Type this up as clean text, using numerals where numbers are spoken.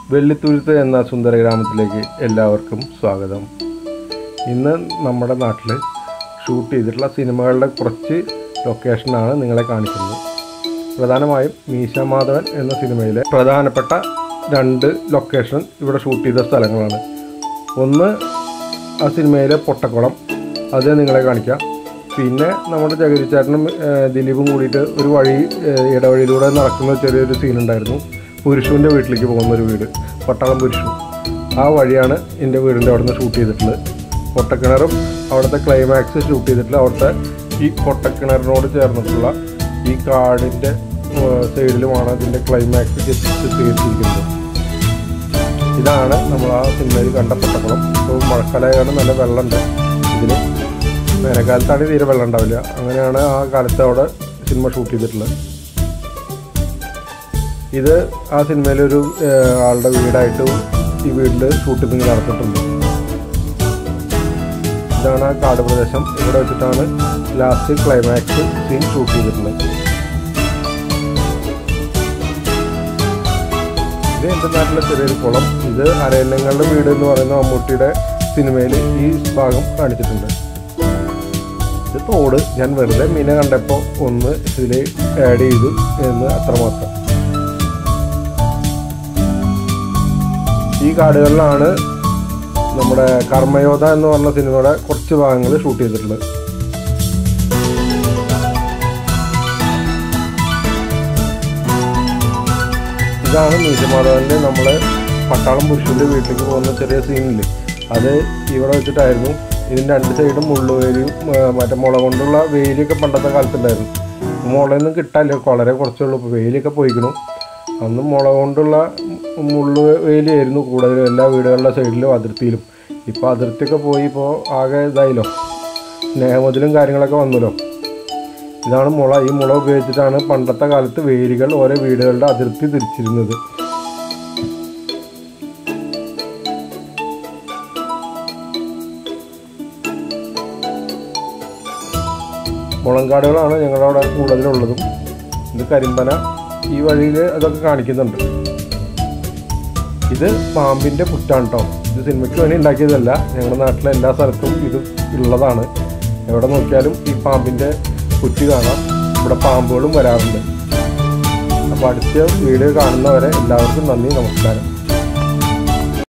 വെള്ളിത്തുരുത്ത് എന്ന സുന്ദര ഗ്രാമത്തിലേക്ക് എല്ലാവർക്കും സ്വാഗതം. ഇന്ന് നമ്മുടെ നാട്ടിൽ ഷൂട്ട് ചെയ്തിട്ടുള്ള സിനിമകളുടെ കുറച്ച് ലൊക്കേഷനാണ് നിങ്ങളെ കാണിക്കുന്നത്. പ്രധാനമായും മീശ മാധവൻ എന്ന സിനിമയിലെ പ്രധാനപ്പെട്ട 2 ലൊക്കേഷൻ ഇവിടെ ഷൂട്ട് ചെയ്ത സ്ഥലങ്ങളാണ്. ഒന്ന് ആ സിനിമയിലെ പൊട്ടക്കുളം, അത് നിങ്ങളെ കാണിക്കാം. പിന്നെ നമ്മുടെ ജഗതിച്ചേട്ടനും ദിലീപും കൂടിയിട്ട് ഒരു ഇടവഴിയിലൂടെ നടക്കുന്ന ചെറിയൊരു സീനുണ്ടായിരുന്നു. പുരുഷുവിൻ്റെ വീട്ടിലേക്ക് പോകുന്നൊരു വീട്, പട്ടാളം പുരുഷു. ആ വഴിയാണ് എൻ്റെ വീടിൻ്റെ അവിടെ നിന്ന് ഷൂട്ട് ചെയ്തിട്ടുള്ളത്. പൊട്ടക്കിണറും അവിടുത്തെ ക്ലൈമാക്സ് ഷൂട്ട് ചെയ്തിട്ടുള്ള അവിടുത്തെ ഈ പൊട്ടക്കിണറിനോട് ചേർന്നിട്ടുള്ള ഈ കാടിൻ്റെ സൈഡിലുമാണ് അതിൻ്റെ ക്ലൈമാക്സ് ചിത്രീകരിച്ചിരിക്കുന്നത്. ഇതാണ് നമ്മൾ ആ സിനിമയിൽ കണ്ട പൊട്ടക്കുളം. ഇപ്പോൾ മഴക്കാലമാണ്, നല്ല വെള്ളമുണ്ട്. ഇതിന് വേനൽക്കാലത്താണ് തീരെ വെള്ളം ഉണ്ടാവില്ല. അങ്ങനെയാണ് ആ കാലത്ത് അവിടെ സിനിമ ഷൂട്ട് ചെയ്തിട്ടുള്ളത്. ഇത് ആ സിനിമയിലൊരു ആളുടെ വീടായിട്ട് ഈ വീട്ടിൽ ഷൂട്ടിംഗ് നടത്തിയിട്ടുണ്ട്. ഇതാണ് ആ കാട് പ്രദേശം. ഇവിടെ വെച്ചിട്ടാണ് ലാസ്റ്റ് ക്ലൈമാക്സ് സീൻ ഷൂട്ട് ചെയ്തിട്ടുള്ളത്. ഇത് എൻ്റെ നാട്ടിലെ ചെറിയൊരു കുളം. ഇത് അരയന്നങ്ങളുടെ വീട് എന്ന് പറയുന്ന മമ്മൂട്ടിയുടെ സിനിമയിൽ ഈ ഭാഗം കാണിച്ചിട്ടുണ്ട്. ഇത് തോട്. ഞാൻ വെറുതെ മീനെ കണ്ടപ്പോൾ ഒന്ന് ഇതിൽ ആഡ് ചെയ്തു എന്ന് അത്രമാത്രം. ഈ കാടുകളിലാണ് നമ്മുടെ കർമ്മയോധ എന്ന് പറഞ്ഞ സിനിമയുടെ കുറച്ച് ഭാഗങ്ങൾ ഷൂട്ട് ചെയ്തിട്ടുള്ളത്. ഇതാണ് മീശ മാധവൻ്റെ നമ്മൾ പട്ടാളം പുരുഷൻ്റെ വീട്ടിലേക്ക് പോകുന്ന ചെറിയ സീനിൽ. അത് ഇവിടെ വെച്ചിട്ടായിരുന്നു. ഇതിൻ്റെ 2 സൈഡും മുള്ളുവേലിയും മറ്റേ മുള കൊണ്ടുള്ള വേലിയൊക്കെ പണ്ടത്തെ കാലത്തുണ്ടായിരുന്നു. മുളയൊന്നും കിട്ടാനില്ല, വളരെ കുറച്ചുള്ളൂ. ഇപ്പോൾ വേലിയൊക്കെ പോയിക്കണം. അന്ന് മുള കൊണ്ടുള്ള മുള്ളുവേലിയായിരുന്നു കൂടുതലും എല്ലാ വീടുകളുടെ സൈഡിലും അതിർത്തിയിലും. ഇപ്പോൾ അതിർത്തിയൊക്കെ പോയി, ഇപ്പോൾ ആകെ ഇതായില്ലോ, സ്നേഹമതിലും കാര്യങ്ങളൊക്കെ വന്നല്ലോ. ഇതാണ് മുള. ഈ മുള ഉപയോഗിച്ചിട്ടാണ് പണ്ടത്തെ കാലത്ത് വേലികൾ ഓരോ വീടുകളുടെ അതിർത്തി തിരിച്ചിരുന്നത്. മുളങ്കാടുകളാണ് ഞങ്ങളുടെ അവിടെ കൂടുതലുള്ളതും. ഇത് കരിമ്പന ഈ വഴിയിൽ അതൊക്കെ കാണിക്കുന്നുണ്ട്. ഇത് പാമ്പിൻ്റെ പുറ്റാണ് കേട്ടോ. ഇത് സിനിമയ്ക്ക് വേണ്ടി ഉണ്ടാക്കിയതല്ല. ഞങ്ങളുടെ നാട്ടിലെ എല്ലാ സ്ഥലത്തും ഇത് ഉള്ളതാണ്. എവിടെ നോക്കിയാലും ഈ പാമ്പിൻ്റെ പുറ്റ് കാണാം. ഇവിടെ പാമ്പുകളും വരാറുണ്ട്. അപ്പോൾ അടുത്ത വീഡിയോ കാണുന്നവരെ എല്ലാവർക്കും നന്ദി, നമസ്കാരം.